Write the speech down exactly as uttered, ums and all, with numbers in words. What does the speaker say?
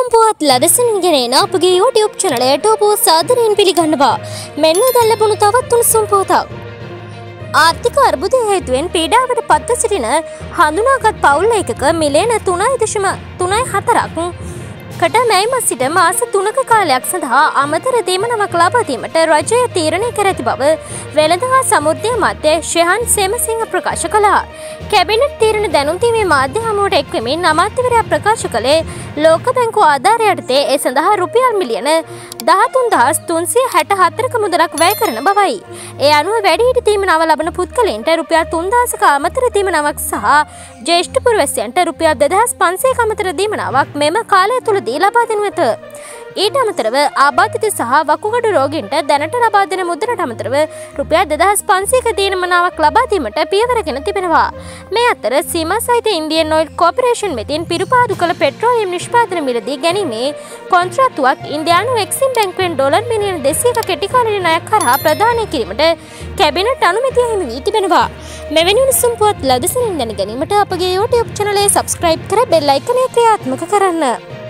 උණුසුම් පුවත් ලදසනින් ගෙනෙන අපගේ YouTube channelයට ඔබ සාදරයෙන් පිළිගන්නවා. මෙන්න දැන් ලැබුණු තවත් උණුසුම් පුවතක්. ආර්ථික අර්බුදය හේතුවෙන් පීඩාවට පත්ව සිටින හඳුනාගත් පවුල් එකක මිලියන තුනයි දශම තුනයි හතරක් කට මැයි මාස සිට මාස තුනක කාලයක් සඳහා අමතර දීමනමක් ලබා දීමට රජය තීරණය කර ඇති බව වෙළඳ හා සමුද්‍රය මාධ්‍ය ශෙහන් සේමසිංහ ප්‍රකාශ කළා. කැබිනට් තීරණ දැනුම් දීමේ මාධ්‍ය හමුවට එක්වෙමින් අමාත්‍යවරයා ප්‍රකාශ කළේ ලෝක බැංකුව ආධාරය යටතේ ඒ සඳහා රුපියල් මිලියන දහතුන් දහස් තුන්සිය හැට හතරක මුදලක් වැය කරන බවයි. ඒ අනුව වැඩිහිටි දීමනාව ලබන පුද්ගලයන්ට රුපියල් තුන්දාසක අමතර දීමනාවක් සහ ජ්‍යෙෂ්ඨ පුරවැසියන්ට රුපියල් දෙදහස් පන්සියයක අමතර දීමනාවක් මෙම කාලය තුලදී ලබා දෙනු ඇත. ඊට අමතරව ආබාධිත සහ වකුගඩු රෝගීන්ට දැනට ලබා දෙන මුදලට අමතරව රුපියල් දෙදහස් පන්සියයක දීමනාවක් ලබා දීමට පියවරගෙන තිබෙනවා. මේ අතර සීමා සහිත ඉන්දියන් ඔයිල් කෝපරේෂන් වෙතින් පිරුපාදු කළ පෙට්‍රෝලියම් නිෂ්පාදන මිලදී ගැනීමේ කොන්ත්‍රාත්තුවක් ඉන්දියානු එක්සිම් බැංකුවෙන් ඩොලර් මිලියන දෙසීයක කෙටිකාලීන ණයක් කරා ප්‍රදානය කිරීමට කැබිනට් අනුමැතිය හිමි වී තිබෙනවා. මෙවැනි උණුසුම් පුවත් ලදසනින් දැන ගැනීමට අපගේ YouTube channel එක subscribe කර බෙල් අයිකනය ක්‍රියාත්මක කරන්න.